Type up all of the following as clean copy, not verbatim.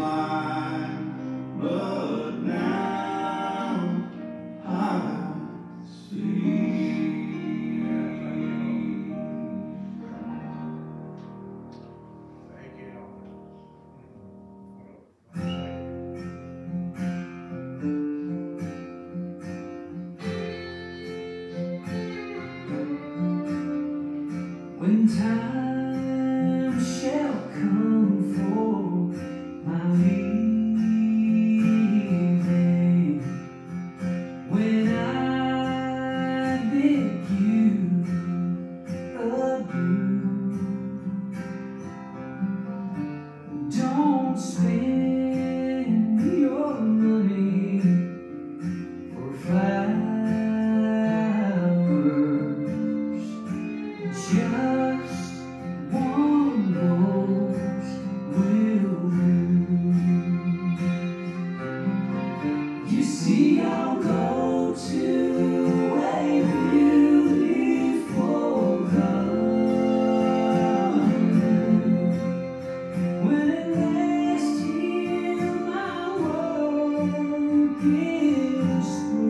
blind, but now I see. Thank you, When time shall come for my leaving, when I bid you adieu, don't spend your money for flowers. Just one rose will do. You see, I'll go to a beautiful garden when at last here my work is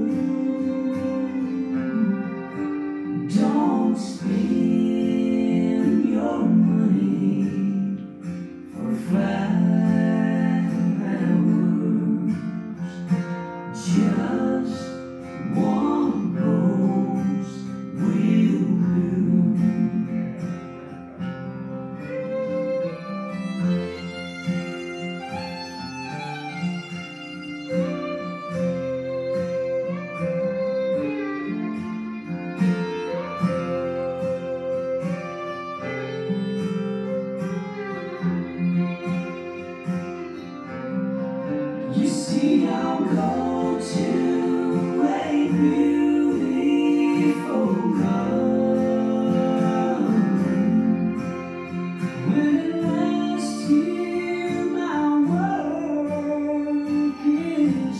through. Don't spend your money for flowers. Just one rose will do. You see, I'll go to a beautiful garden when at last here my work is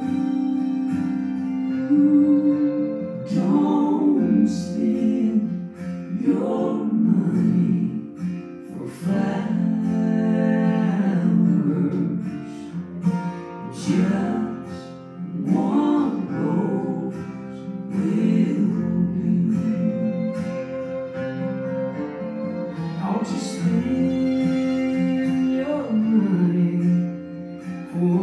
through. Don't spend your money for flowers. Just one rose will do. Don't you spend your money for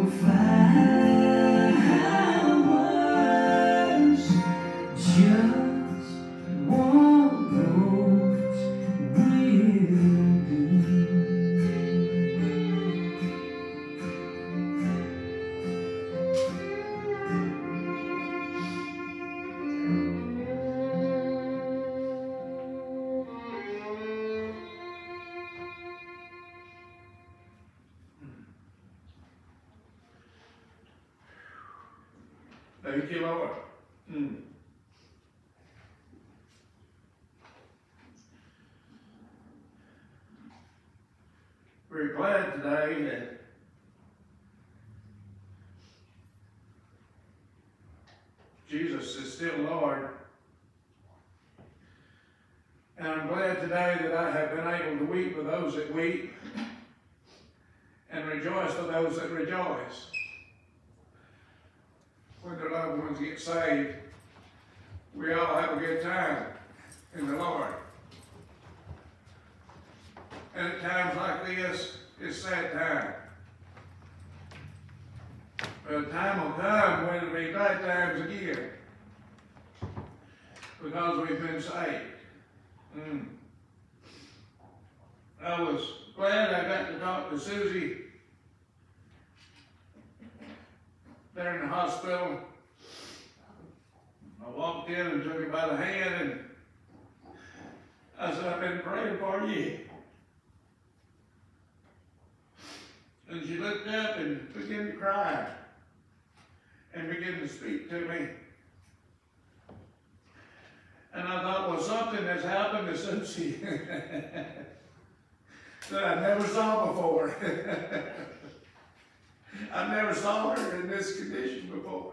flowers. Just one rose will do. Thank you, Lord. We're glad today that Jesus is still Lord. And I'm glad today that I have been able to weep with those that weep and rejoice with those that rejoice. When their loved ones get saved, we all have a good time in the Lord. And at times like this, it's sad time. But a time will come when it'll be glad times again, because we've been saved. I was glad I got to talk to Susie there in the hospital. I walked in and took her by the hand and I said, I've been praying for you. And she looked up and began to cry and began to speak to me. And I thought, well, something has happened to Susie that I never saw before. I never saw her in this condition before.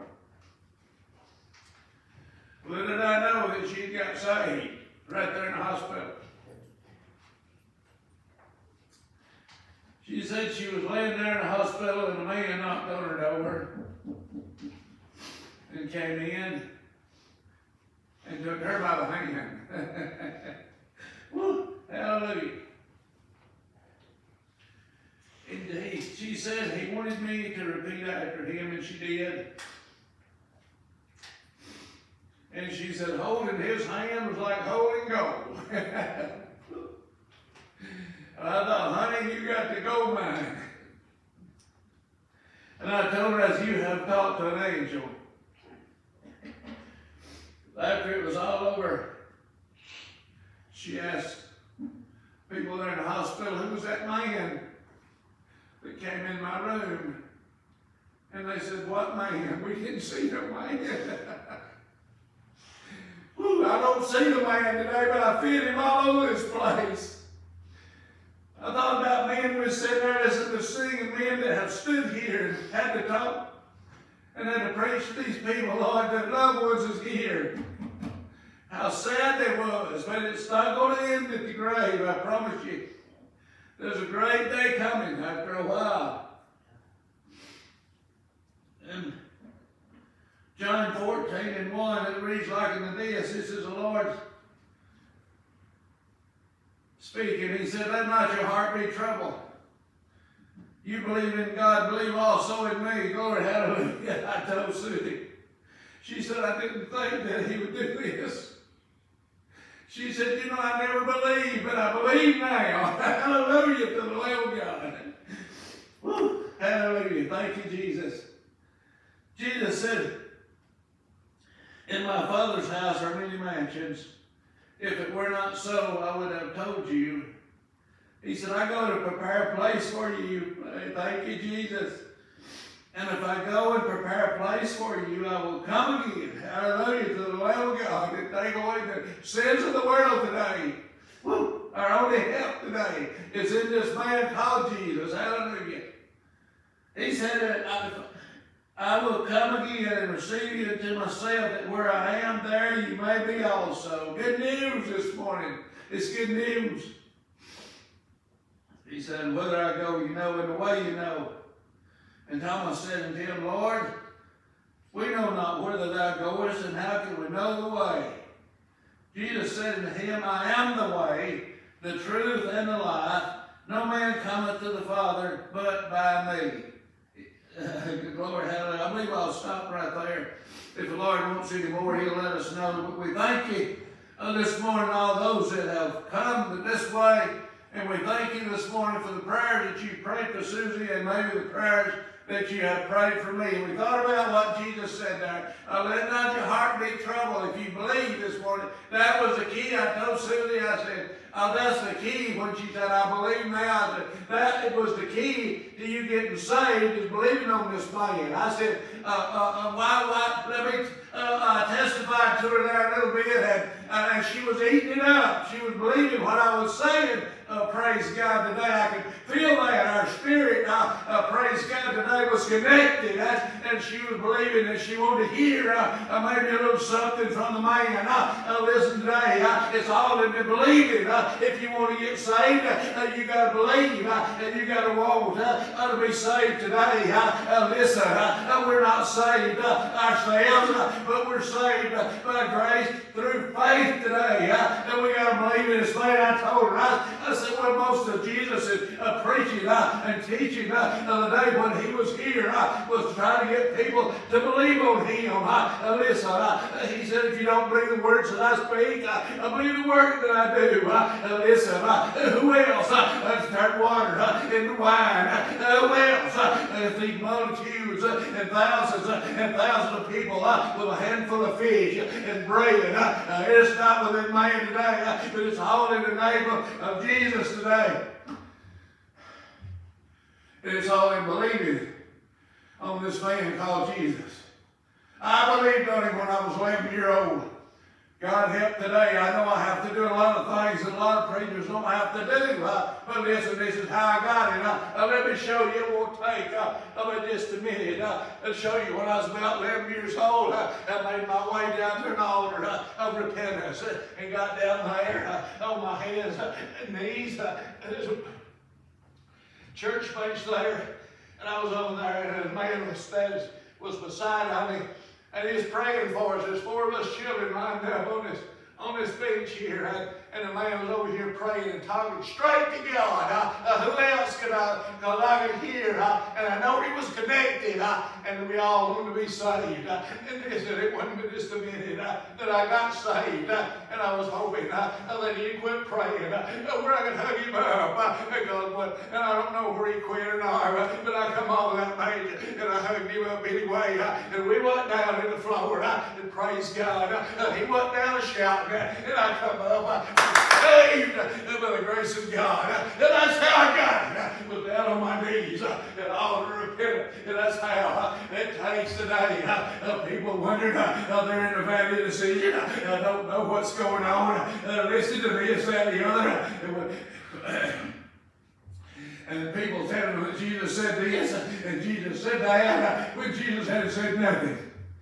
Little did I know that she got saved right there in the hospital. She She said she was laying there in the hospital and a man knocked on her door and came in and took her by the hand. Woo, hallelujah. And she said he wanted me to repeat after him, and she did. And she said holding his hand was like holding gold. I thought, honey, you got the gold mine. And I told her, as you have talked to an angel. After it was all over, she asked people there in the hospital, who was that man that came in my room? And they said, what man? We didn't see the man. Ooh, I don't see the man today, but I feel him all over this place. I thought about men who sitting there listening to singing, men that have stood here and had to talk and had to preach to these people, Lord, that loved ones is here. How sad they was, but it's not going to end at the grave, I promise you. There's a great day coming after a while. And John 14:1, it reads like unto this. This is the Lord speaking. He said, let not your heart be troubled. You believe in God, believe also in me. Glory, hallelujah. I told Susie. She said, I didn't think that he would do this. She said, you know, I never believed, but I believe now. Hallelujah to the Lamb of God. Woo. Hallelujah. Thank you, Jesus. Jesus said, in my Father's house are many mansions. If it were not so, I would have told you. He said, I go to prepare a place for you. Thank you, Jesus. And if I go and prepare a place for you, I will come again. Hallelujah to the Lamb of God and take away the sins of the world today. Woo. Our only help today is in this man called Jesus. Hallelujah. He said that I will come again and receive you to myself, that where I am, there you may be also. Good news this morning. It's good news. He said, whither I go, you know, and the way you know. And Thomas said unto him, Lord, we know not whither thou goest, and how can we know the way? Jesus said unto him, I am the way, the truth, and the life. No man cometh to the Father but by me. Glory, hallelujah. I believe I'll stop right there. If the Lord wants any more, he'll let us know. But we thank you this morning, all those that have come this way. And we thank you this morning for the prayers that you prayed for Susie, and maybe the prayers that you have prayed for me. And we thought about what Jesus said there. Let not your heart be troubled. If you believe this morning, that was the key. I told Susie, I said, oh, that's the key. When she said, I believe now, I said, that it was the key to you getting saved, is believing on this man. I said, why, let me testify to her there a little bit, and she was eating it up. She was believing what I was saying. Praise God, today I could feel that. Our spirit, praise God, today was connected. And she was believing that she wanted to hear maybe a little something from the man. Listen, today, it's all in the believing. If you want to get saved, you got to believe, and you got to want to be saved today. Listen, we're not saved ourselves, but we're saved by grace through faith today. And we got to believe in this man. I told her, I said, what most of Jesus is preaching and teaching the day when he was here was trying to get people to believe on him. Listen, he said, if you don't believe the words that I speak, I believe the work that I do. Listen, who else turn water into wine? Who else feed multitudes and thousands of people with a handful of fish and bread? It's not within man today, but it's all in the name of Jesus today. It's all in believing on this man called Jesus. I believed on him when I was 11 years old. God help today. I know I have to do a lot of things that a lot of preachers don't have to do. But listen, this is how I got it. Let me show you. It won't take just a minute. I'll show you when I was about 11 years old. I made my way down to an altar of repentance and got down there on my hands and knees. church bench there, and I was over there, and a man was beside me, and he was praying for us. There's 4 of us children lined up on this bench here, and the man was over here praying and talking straight to God. Who else could because I could hear, and I know he was connected, and we all wanted to be saved. And it wasn't just a minute that I got saved, and I was hoping that he'd quit praying, where I could hug him up, and I don't know where he quit or not, but I come over that bench, and I hugged him up anyway, and we went down in the floor, and praise God, he went down shouting, and I come up, saved by the grace of God. And that's how I got it. Was down on my knees and all repentant. And that's how it takes today. People wondering, they're in the valley of decision. I don't know what's going on. Listen to this, that, the other. And people tell them that Jesus said this and Jesus said that when Jesus hadn't said nothing.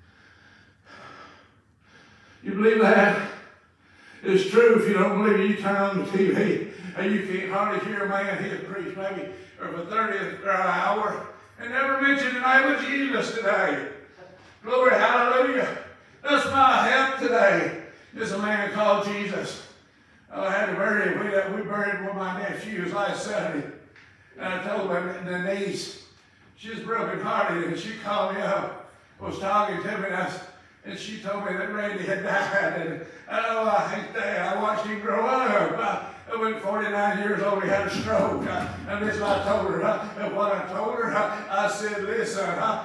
You believe that? It's true. If you don't believe it, you turn on the TV and you can't hardly hear a man here preach maybe for the 30th hour and never mention the name of Jesus today. Glory, hallelujah. That's my help today. There's a man called Jesus. I had to bury him. We buried one of my nephews last Saturday. And I told him, the niece, she's broken-hearted, and she called me up, was talking to me, and she told me that Randy had died. And I hate that. I watched him grow up. I went 49 years old, he had a stroke. And this I told her. And what I told her, I said, listen,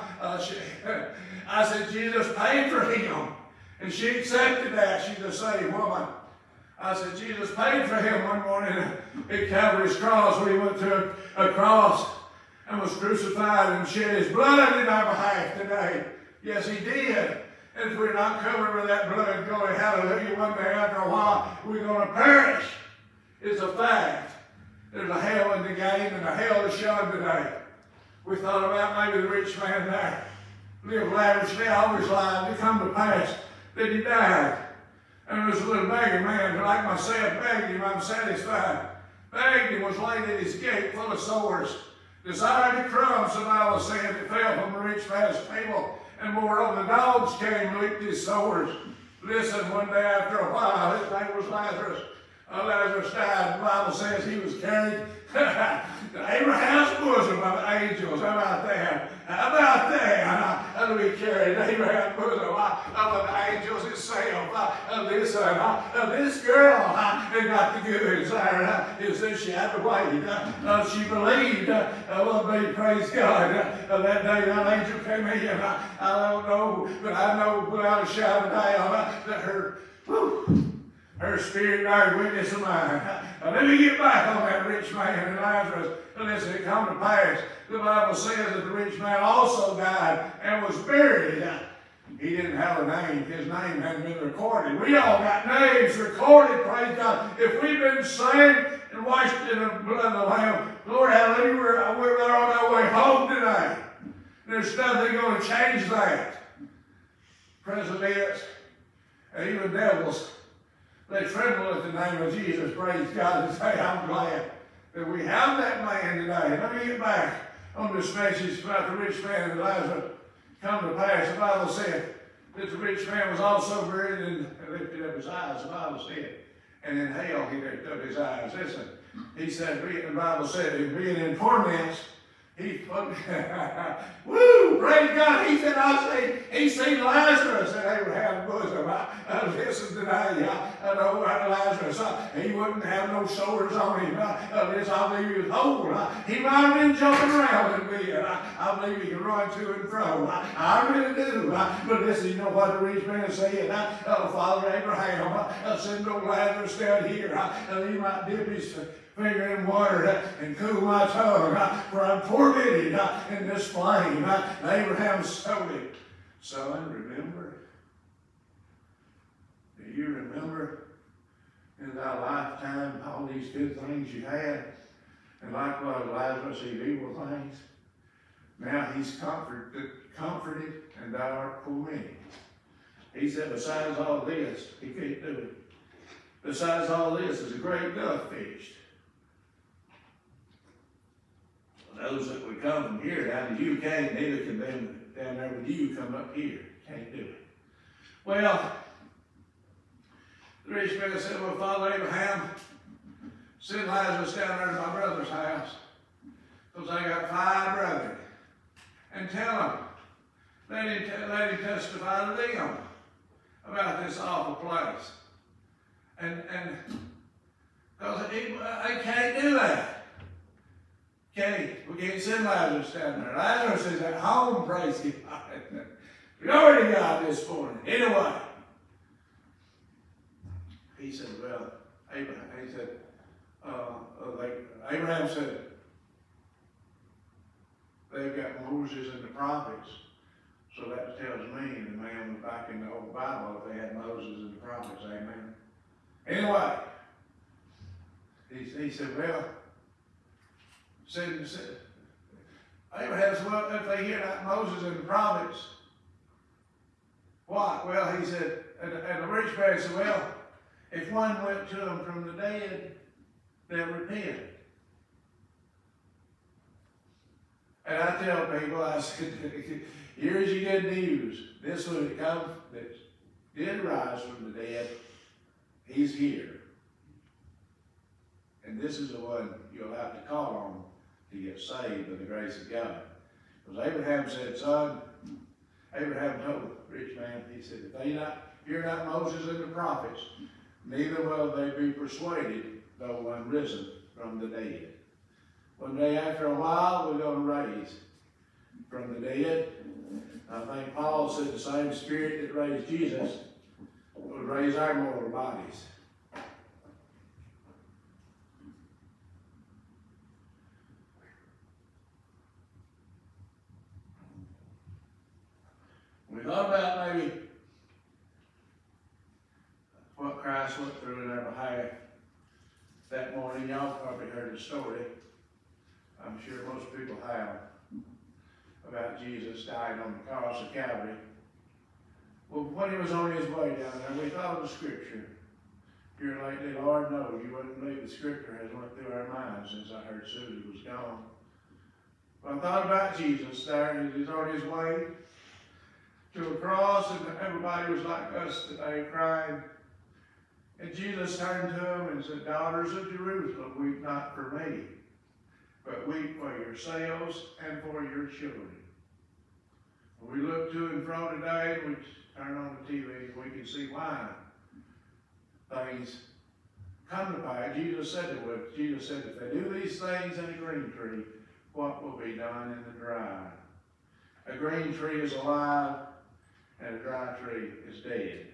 I said, Jesus paid for him. And she accepted that. She's a saved woman. I said, Jesus paid for him one morning at Calvary's cross when he went to a cross and was crucified and shed his blood in our behalf today. Yes, he did. And if we're not covered with that blood, glory, hallelujah, one day after a while, we're going to perish. It's a fact. There's a hell in the game and a hell to shun today. We thought about maybe the rich man there lived lavishly all his life. It come to pass that he died. And there was a little beggar man like myself begged him, I'm satisfied. Begged him, was laid at his gate full of sores. Desired the crumbs, the Bible said, that fell from the rich man's table. And moreover, the dogs came and licked his sores. Listen, one day after a while, his name was Lazarus. Lazarus died. The Bible says he was carried to Abraham's bosom by the angels. How about that? How about that? How do we carry to Abraham's bosom of the angels itself? This girl got the goods there. It says she had to wait. She believed. Well, praise God. That day that angel came in. I don't know, but I know without a shadow of doubt that her spirit bears witness of mine. Let me get back on that rich man and Lazarus. Listen, it come to pass. The Bible says that the rich man also died and was buried. He didn't have a name. His name hadn't been recorded. We all got names recorded, praise God. If we've been saved and washed in the blood of the Lamb, Lord, hallelujah, we're on our way home today. There's nothing going to change that. Presidents and even devils, they tremble at the name of Jesus, praise God, and say, I'm glad that we have that man today. Let me get back on this message about the rich man and Lazarus. Come to pass, the Bible said that the rich man was also buried and lifted up his eyes, the Bible said. And in hell he lifted up his eyes. Listen, he said, the Bible said, being in torments, he put, woo, praise God. He said, he seen Lazarus in Abraham's bosom. Listen today, I know about Lazarus. He wouldn't have no sores on him. I believe he was whole. He might have been jumping around in bed. I believe he could run to and fro. I really do. But listen, you know what the rich man said? Father Abraham, send old Lazarus down here. He might dip his finger in water and cool my tongue, for I'm tormented in this flame. Abraham told him, son, remember? Do you remember in thy lifetime all these good things you had? And likewise Lazarus, these evil things. Now he's comforted, and thou art tormented. He said, besides all this, he can't do it. Besides all this is a great gulf fixed. those that would come from here down to UK, neither can them down there with you come up here. Can't do it. Well, the rich man said, well, Father Abraham, send Lazarus down there to my brother's house, because I got 5 brethren, and tell them, let him testify to them about this awful place. And because I can't do that. We can't send Lazarus down there. Lazarus is at home, praise God. Glory to God this morning. Anyway, he said, well, Abraham said, they've got Moses and the prophets. So that tells me, the man was back in the old Bible, if they had Moses and the prophets, amen. Anyway, he said, well, Abraham said, well, if they hear not Moses and the prophets, what? Well, he said, and the rich man said, well, if one went to them from the dead, they'll repent. And I tell people, I said, here's your good news. This one that comes, that did rise from the dead, he's here. And this is the one you'll have to call on to get saved by the grace of God. Because Abraham said, son, Abraham told the rich man, he said, if they hear not Moses and the prophets, neither will they be persuaded, though one risen from the dead. One day after a while, we're going to raise from the dead. I think Paul said the same spirit that raised Jesus would raise our mortal bodies. We thought about maybe what Christ went through in our behalf that morning. Y'all probably heard the story. I'm sure most people have, about Jesus dying on the cross of Calvary. Well, when he was on his way down there, we thought of the scripture. Here lately, Lord, no, you wouldn't believe the scripture has went through our minds since I heard Susie was gone. But I thought about Jesus there, and he's on his way to a cross, and everybody was like us today, crying. And Jesus turned to them and said, daughters of Jerusalem, weep not for me, but weep for yourselves and for your children. When we look to and fro today, we turn on the TV, we can see why things come to pass. Jesus said it would. Jesus said, if they do these things in a green tree, what will be done in the dry? A green tree is alive, and a dry tree is dead.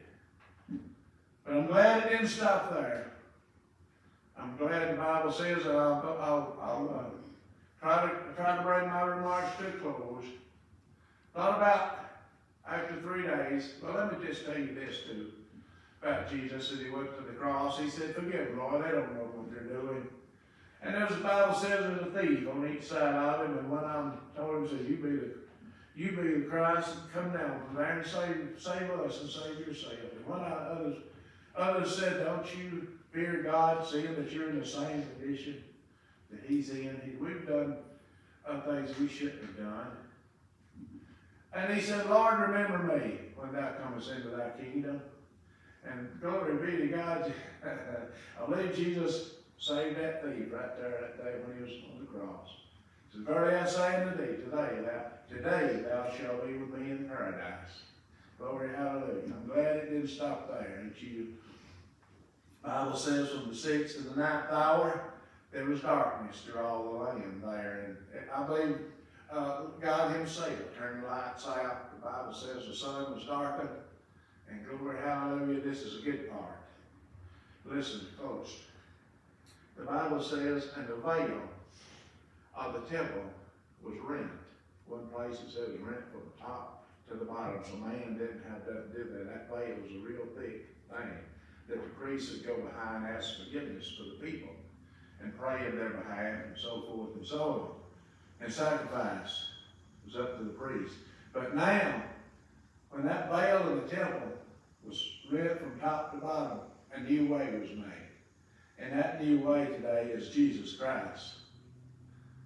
But I'm glad it didn't stop there. I'm glad the Bible says that I'll try to bring my remarks to a close. Thought about after 3 days. Well, let me just tell you this too about Jesus as he went to the cross. He said, forgive them, Lord, they don't know what they're doing. And as the Bible says, there's a thief on each side of him, and one of them told him, said, you be the Christ, and come down from there and save us and save yourself. And one of others said, don't you fear God, seeing that you're in the same condition that he's in? We've done things we shouldn't have done. And he said, Lord, remember me when thou comest into thy kingdom. And glory be to God. I believe Jesus saved that thief right there that day when he was on the cross. He said, verily I say unto thee, today thou shalt be with me in paradise. Glory, hallelujah. I'm glad it didn't stop there, ain't you? The Bible says from the 6th to the 9th hour, there was darkness through all the land there. And I believe God himself turned the lights out. The Bible says the sun was darkened. And glory, hallelujah, this is a good part. Listen close. The Bible says, and the veil of the temple was rent. One place it says rent from the top to the bottom. So man didn't have to do that. That veil was a real big thing that the priests would go behind and ask forgiveness for the people and pray in their behalf and so forth and so on. And sacrifice was up to the priest. But now, when that veil of the temple was rent from top to bottom, a new way was made. And that new way today is Jesus Christ.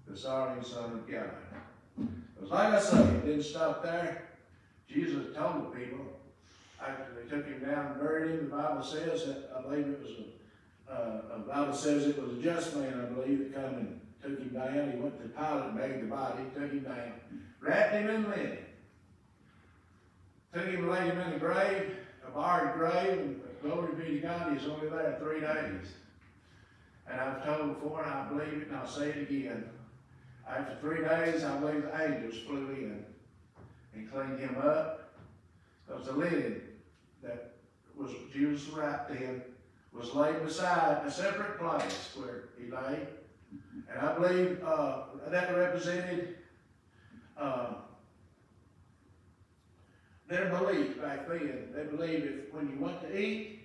the Son of God. Because like I say, it didn't stop there. Jesus told the people, after they took him down and buried him, the Bible says that, I believe it was the Bible says it was a just man, I believe, that come and took him down. He went to Pilate and begged the body, took him down, wrapped him in linen, took him and laid him in the grave, a barred grave, and glory be to God, he was only there 3 days. And I've told before, and I believe it, and I'll say it again. After 3 days, I believe the angels flew in and cleaned him up. Because the linen that was Jesus wrapped in was laid beside a separate place where he lay. And I believe that represented their belief back then. They believed if when you went to eat,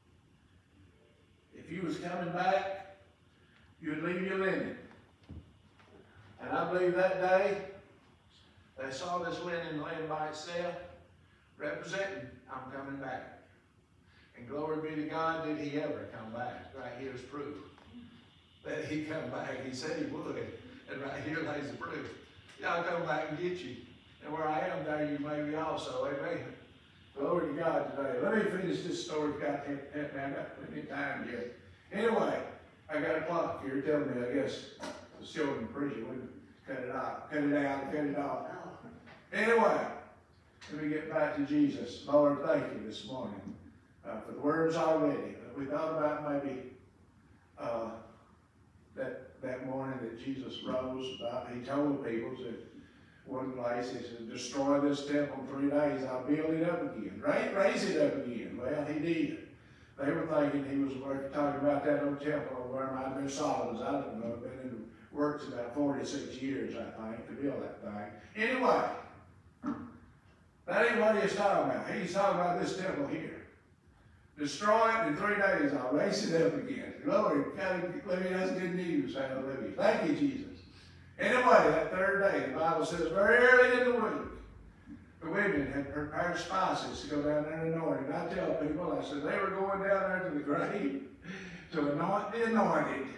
if you was coming back, you would leave your linen. And I believe that day, they saw this linen laying by itself, representing, I'm coming back. And glory be to God, did he ever come back? Right here's proof that he come back. He said he would. And right here lays the proof. I'll come back and get you. And where I am, there you may be also. Amen. Glory to God today. Let me finish this story. I've got plenty of time yet. Anyway, I got a clock here telling me, I guess, the children preacher wouldn't cut it out, cut it off. Anyway, let me get back to Jesus. Lord, thank you this morning for the words already. We thought about maybe that morning that Jesus rose. He told the people to one place, he said, destroy this temple in 3 days, I'll build it up again. Raise it up again. Well, he did. They were thinking he was talking about that old temple over where might have been Solomon's. I don't know. Been in the works about 46 years, I think, to build that thing. Anyway, that ain't what he's talking about. He's talking about this temple here. Destroy it in 3 days, I'll raise it up again. Glory, that's good news. Hallelujah. Thank you, Jesus. Anyway, that third day, the Bible says, very early in the week, the women had prepared spices to go down there and anoint. And I tell people, I said, they were going down there to the grave to anoint the anointed.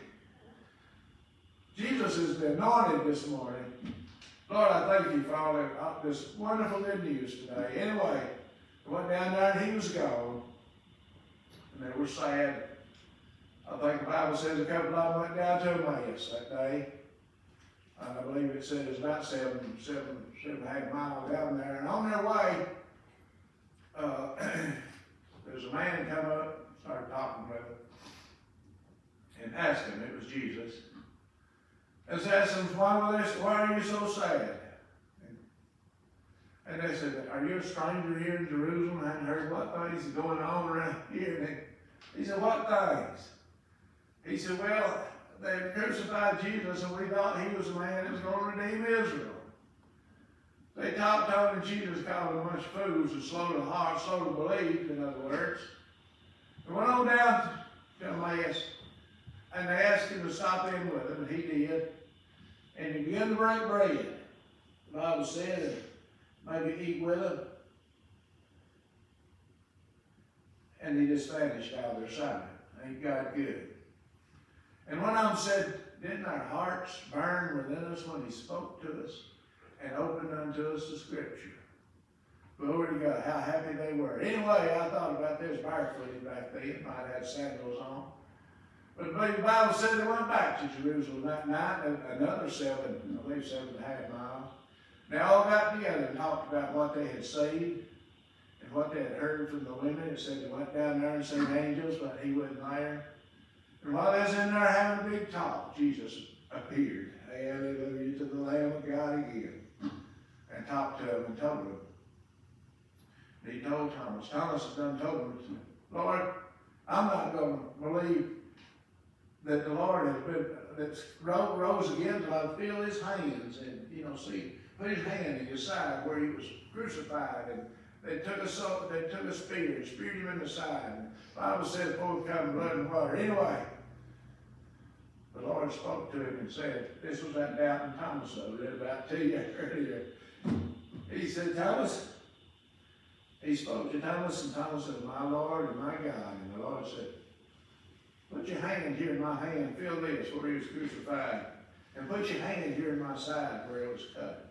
Jesus is the anointed this morning. Lord, I thank you for all this wonderful good news today. Anyway, I went down there and he was gone. And they were sad. I think the Bible says a couple of them went down to Emmaus that day. And I believe it said it's about seven and a half miles down there. And on their way, there's a man come up, started talking with him, and asked him, it was Jesus, and asked him, why are you so sad? And they said, are you a stranger here in Jerusalem? I hadn't heard what things are going on around here. And he said, what things? He said, well, they crucified Jesus and we thought he was the man that was going to redeem Israel. They talked on and Jesus called them a bunch of fools and slow to heart, slow to believe, in other words. They went on down to Emmaus and they asked him to stop in with them, and he did. And he began to break bread. The Bible said, and maybe eat with them. And he just vanished out of their sight. Ain't God good? And one of them said, didn't our hearts burn within us when he spoke to us and opened unto us the scripture? Glory to God, how happy they were. Anyway, I thought about this barefooted back then. Might have had sandals on. But the Bible said they went back to Jerusalem that night, another 7.5 miles. They all got together and talked about what they had seen and what they had heard from the women. It said they went down there and seen angels, but he wasn't there. And while they was in there having a big talk, Jesus appeared. Hallelujah, to the Lamb of God again. And talked to him and told him. And he told Thomas. Thomas had done told him, Lord, I'm not going to believe that the Lord has been, that rose again until I feel his hands and, see, put his hand in his side where he was crucified. And they took a spear and speared him in the side. And the Bible says both come blood and water. Anyway, the Lord spoke to him and said, this was that doubting Thomas I read about 2 years earlier. He said, Thomas, he spoke to Thomas, and Thomas said, my Lord and my God. And the Lord said, put your hand here in my hand, feel this, where he was crucified. and put your hand here in my side where it was cut.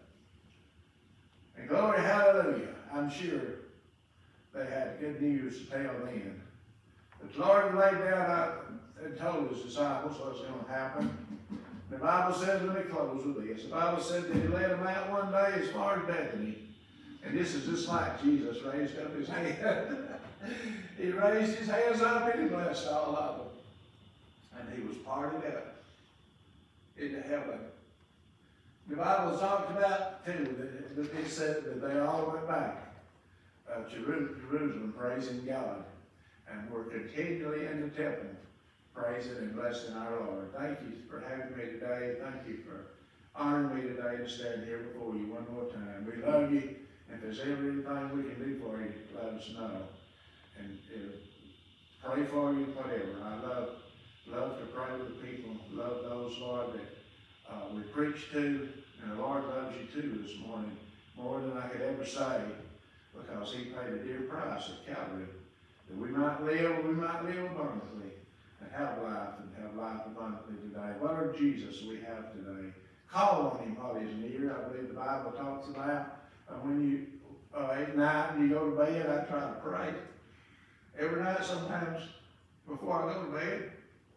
And glory, hallelujah, I'm sure they had good news to tell then. But the Lord laid down and told his disciples what was going to happen. The Bible says, let me close with this. The Bible said that he led them out one day as far as Bethany. And this is just like Jesus raised up his hand. He raised his hands up and he blessed all of them. And he was parted up into heaven. The Bible talked about, too, that it said that they all went back to Jerusalem praising God. And were continually in the temple praising and blessing our Lord. Thank you for having me today. Thank you for honoring me today to stand here before you one more time. We love you. If there's ever anything we can do for you, let us know. And pray for you, whatever. I love to pray with people. Love those, Lord, that we preach to. And the Lord loves you too this morning, more than I could ever say, because he paid a dear price at Calvary, that we might live abundantly, and have life abundantly today. Lord Jesus, we have today. Call on him while he's near. I believe the Bible talks about when you, at night when you go to bed, I try to pray. Every night sometimes before I go to bed.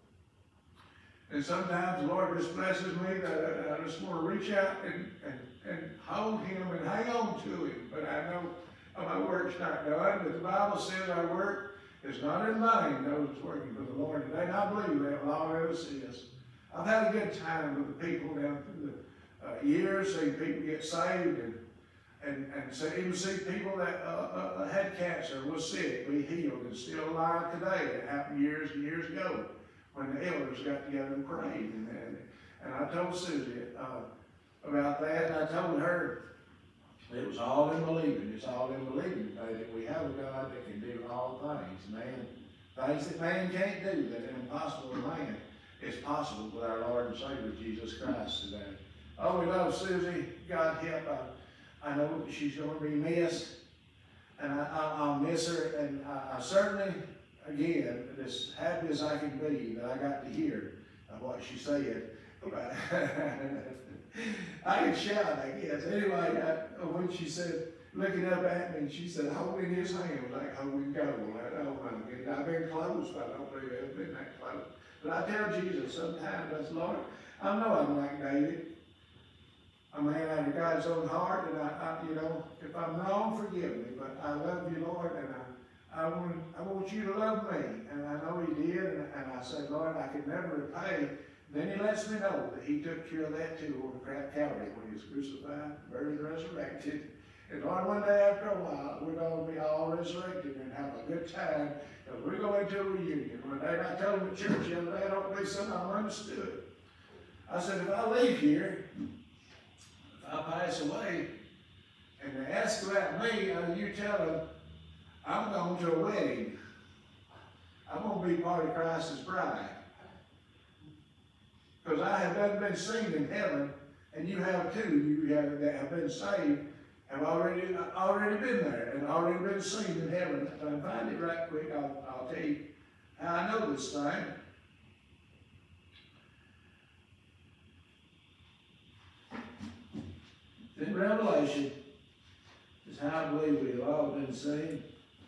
And sometimes the Lord just blesses me that I just want to reach out and hold him and hang on to him. But I know my work's not done, but the Bible says our work is not in vain. Those working for the Lord today. And I believe that with all else is. I've had a good time with the people down through the years, seeing people get saved and even see people that had cancer, was sick, be healed, and still alive today. It happened years and years ago when the elders got together and prayed. And I told Susie about that, and I told her it was all in believing. It's all in believing today that we have a God that can do all things. Things that man can't do, that are impossible to man, is possible with our Lord and Savior Jesus Christ today. Oh, we love Susie. God help her. I know that she's going to be missed, and I'll miss her. And I certainly, again, as happy as I can be that I got to hear what she said. I can shout, I guess. Anyway, when she said, looking up at me, she said, holding his hand like holding gold. I've been close, but I don't believe I've been that close. But I tell Jesus sometimes, I said, Lord, I know I'm like David. I'm a man after God's own heart, and if I'm wrong, forgive me. But I love you, Lord, and I want you to love me. And I know he did, and I said, Lord, I could never repay. Then he lets me know that he took care of that too on Calvary when he was crucified, buried, and resurrected. And Lord, one day after a while, we're going to be all resurrected and have a good time. Because we're going to a reunion. One day I told them at church the other day, I don't believe somehow I understood. I said, if I leave here, if I pass away, and they ask about me, you tell them, I'm going to a wedding. I'm going to be part of Christ's bride. Because I have done been seen in heaven, and you have too. You that have been saved, have already been there, and already been seen in heaven. If I can find it right quick, I'll tell you how I know this thing. In Revelation is how I believe we have all been seen.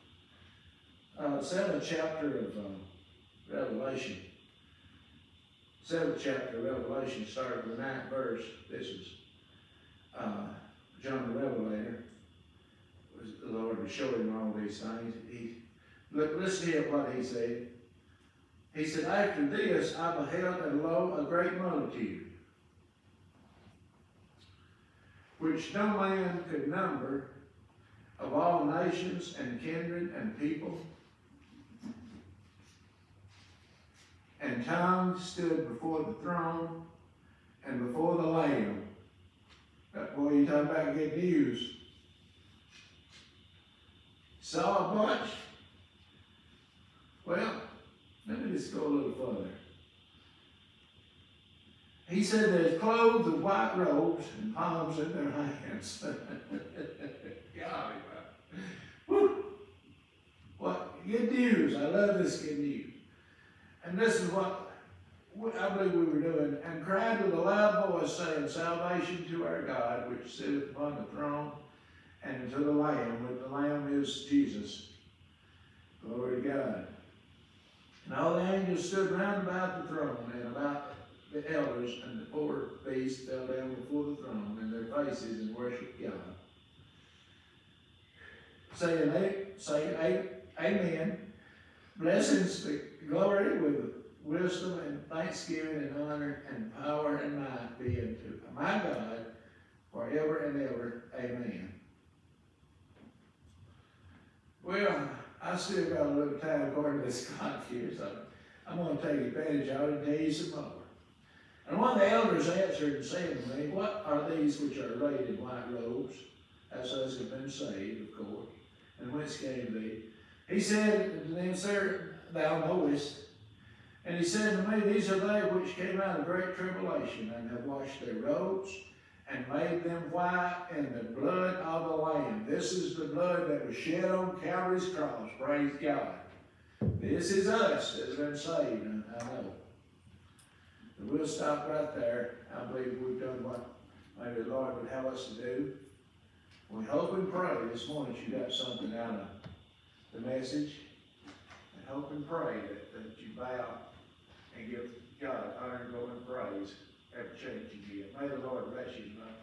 7th chapter of Revelation. 7th chapter of Revelation, starting with the 9th verse. This is John the Revelator. The Lord was showing him all these things. Listen here what he said. He said, after this I beheld, and lo, a great multitude, which no man could number, of all nations and kindred and people and tongues, stood before the throne and before the Lamb. Boy, you talk about good news. Saw a bunch. Well, let me just go a little further. He said they're clothed with white robes and palms in their hands. Golly, woo! What good news. I love this good news. And this is what I believe we were doing, and cried with a loud voice, saying, Salvation to our God, which sitteth upon the throne, and to the Lamb, which the Lamb is Jesus. Glory to God. And all the angels stood round about the throne, and about the elders, and the four beasts fell down before the throne, and their faces, and worshiped God, saying, Amen. Blessings, glory, with wisdom and thanksgiving and honor and power and might be unto my God forever and ever. Amen. Well, I still got a little time according to this clock here, so I'm going to take advantage of it and tell you some more. And one of the elders answered and said to me, What are these which are arrayed in white robes? As those have been saved, of course. And whence came they? He said to them, Sir, thou knowest. And he said to me, These are they which came out of great tribulation, and have washed their robes, and made them white in the blood of the Lamb. This is the blood that was shed on Calvary's cross. Praise God. This is us that has been saved, and I know. But we'll stop right there. I believe we've done what maybe the Lord would have us to do. We hope and pray this morning you got something out of the message. And hope and pray that you bow and give God honor, glory, and praise every chance you get. May the Lord bless you tonight.